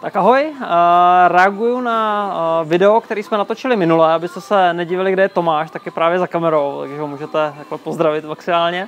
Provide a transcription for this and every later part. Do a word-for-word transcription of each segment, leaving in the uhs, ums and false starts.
Tak ahoj, uh, reaguju na uh, video, který jsme natočili minule, abyste se nedivili, kde je Tomáš, tak je právě za kamerou, takže ho můžete takhle pozdravit maximálně.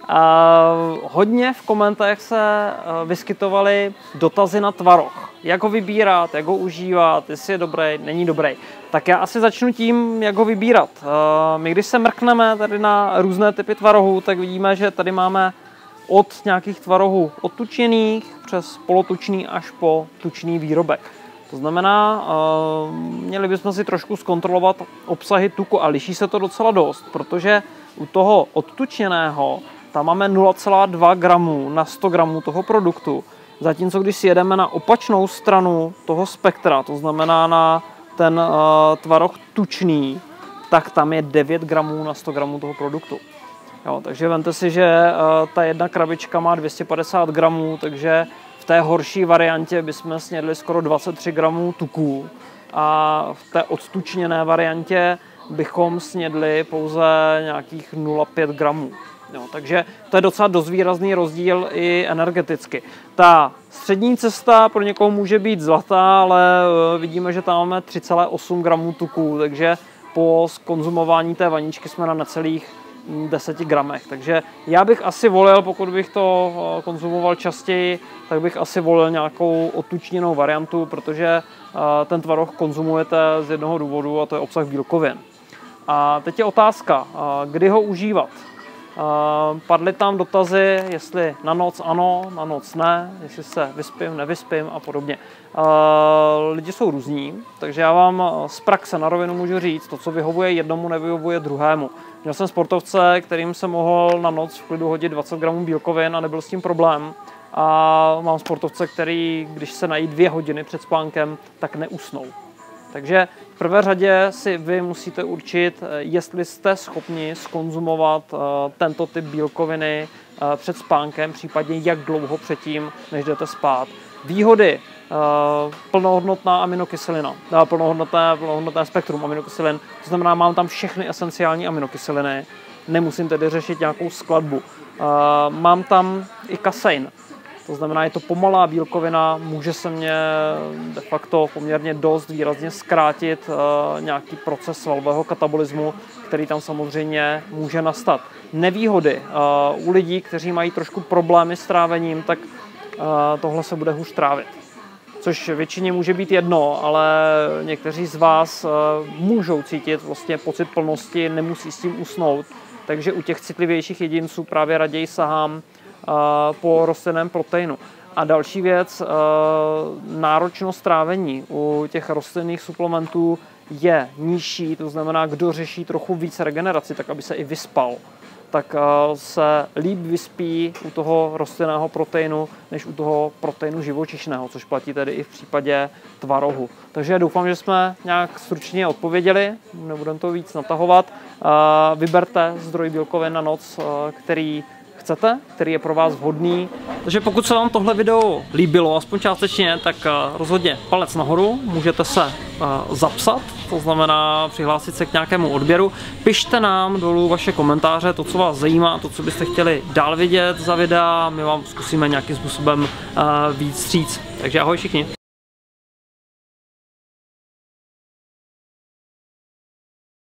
Uh, hodně v komentech se uh, vyskytovaly dotazy na tvaroh. Jak ho vybírat, jak ho užívat, jestli je dobrý, není dobrý. Tak já asi začnu tím, jak ho vybírat. Uh, my když se mrkneme tady na různé typy tvarohů, tak vidíme, že tady máme od nějakých tvarohů odtučených přes polotučný až po tučný výrobek. To znamená, uh, měli bychom si trošku zkontrolovat obsahy tuku a liší se to docela dost, protože u toho odtučeného tam máme nula celá dva gramu na sto gramů toho produktu. Zatímco když si jedeme na opačnou stranu toho spektra, to znamená na ten uh, tvaroh tučný, tak tam je devět gramů na sto gramů toho produktu. Jo, takže vemte si, že uh, ta jedna krabička má dvě stě padesát gramů, takže v té horší variantě bychom snědli skoro dvacet tři gramů tuků a v té odtučněné variantě bychom snědli pouze nějakých nula celá pět gramů. Jo, takže to je docela dost výrazný rozdíl i energeticky. Ta střední cesta pro někoho může být zlatá, ale vidíme, že tam máme tři celá osm gramů tuků, takže po skonzumování té vaničky jsme na necelých deseti gramech. Takže já bych asi volil, pokud bych to konzumoval častěji, tak bych asi volil nějakou odtučněnou variantu, protože ten tvaroh konzumujete z jednoho důvodu a to je obsah bílkovin. A teď je otázka, kdy ho užívat. Padly tam dotazy, jestli na noc ano, na noc ne, jestli se vyspím, nevyspím a podobně. Lidi jsou různí, takže já vám z praxe na rovinu můžu říct, to, co vyhovuje jednomu, nevyhovuje druhému. Měl jsem sportovce, kterým jsem mohl na noc v klidu hodit dvacet gramů bílkovin a nebyl s tím problém. A mám sportovce, který, když se nají dvě hodiny před spánkem, tak neusnou. Takže v prvé řadě si vy musíte určit, jestli jste schopni zkonzumovat tento typ bílkoviny před spánkem, případně jak dlouho předtím, než jdete spát. Výhody: plnohodnotná aminokyselina, plnohodnotné, plnohodnotné spektrum aminokyselin, to znamená, mám tam všechny esenciální aminokyseliny, nemusím tedy řešit nějakou skladbu. Mám tam i kasein. To znamená, je to pomalá bílkovina, může se mě de facto poměrně dost výrazně zkrátit uh, nějaký proces svalového katabolismu, který tam samozřejmě může nastat. Nevýhody uh, u lidí, kteří mají trošku problémy s trávením, tak uh, tohle se bude hůř trávit. Což většině může být jedno, ale někteří z vás uh, můžou cítit vlastně pocit plnosti, nemusí s tím usnout. Takže u těch citlivějších jedinců právě raději sahám po rostlinném proteinu. A další věc, náročnost trávení u těch rostlinných suplementů je nižší, to znamená, kdo řeší trochu víc regeneraci, tak aby se i vyspal, tak se líp vyspí u toho rostlinného proteinu, než u toho proteinu živočišného, což platí tedy i v případě tvarohu. Takže doufám, že jsme nějak stručně odpověděli, nebudeme to víc natahovat. Vyberte zdroj bílkovin na noc, který chcete, který je pro vás vhodný. Takže pokud se vám tohle video líbilo, aspoň částečně, tak rozhodně palec nahoru, můžete se zapsat, to znamená přihlásit se k nějakému odběru. Pište nám dolů vaše komentáře, to, co vás zajímá, to, co byste chtěli dál vidět za videa, my vám zkusíme nějakým způsobem víc říct. Takže ahoj všichni.